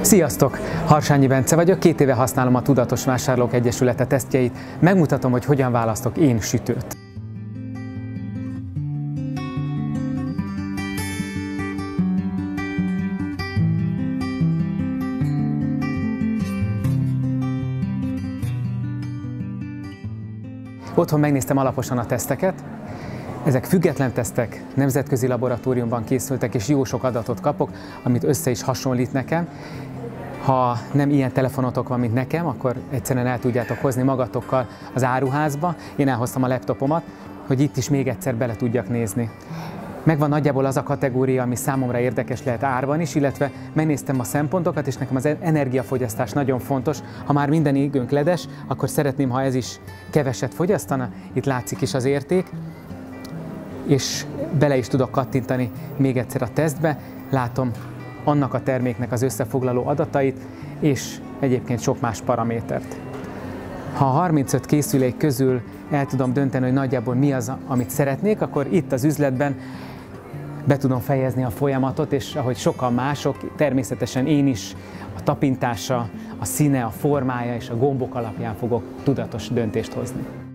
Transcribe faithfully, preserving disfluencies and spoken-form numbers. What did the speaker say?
Sziasztok! Harsányi Bence vagyok, két éve használom a Tudatos Vásárlók Egyesülete tesztjeit, megmutatom, hogy hogyan választok én sütőt. Otthon megnéztem alaposan a teszteket. Ezek független tesztek, nemzetközi laboratóriumban készültek, és jó sok adatot kapok, amit össze is hasonlít nekem. Ha nem ilyen telefonotok van, mint nekem, akkor egyszerűen el tudjátok hozni magatokkal az áruházba. Én elhoztam a laptopomat, hogy itt is még egyszer bele tudjak nézni. Megvan nagyjából az a kategória, ami számomra érdekes lehet árban is, illetve megnéztem a szempontokat, és nekem az energiafogyasztás nagyon fontos. Ha már minden égőnk ledes, akkor szeretném, ha ez is keveset fogyasztana. Itt látszik is az érték, és bele is tudok kattintani még egyszer a tesztbe. Látom annak a terméknek az összefoglaló adatait, és egyébként sok más paramétert. Ha a harmincöt készülék közül el tudom dönteni, hogy nagyjából mi az, amit szeretnék, akkor itt az üzletben be tudom fejezni a folyamatot, és ahogy sokan mások, természetesen én is a tapintása, a színe, a formája és a gombok alapján fogok tudatos döntést hozni.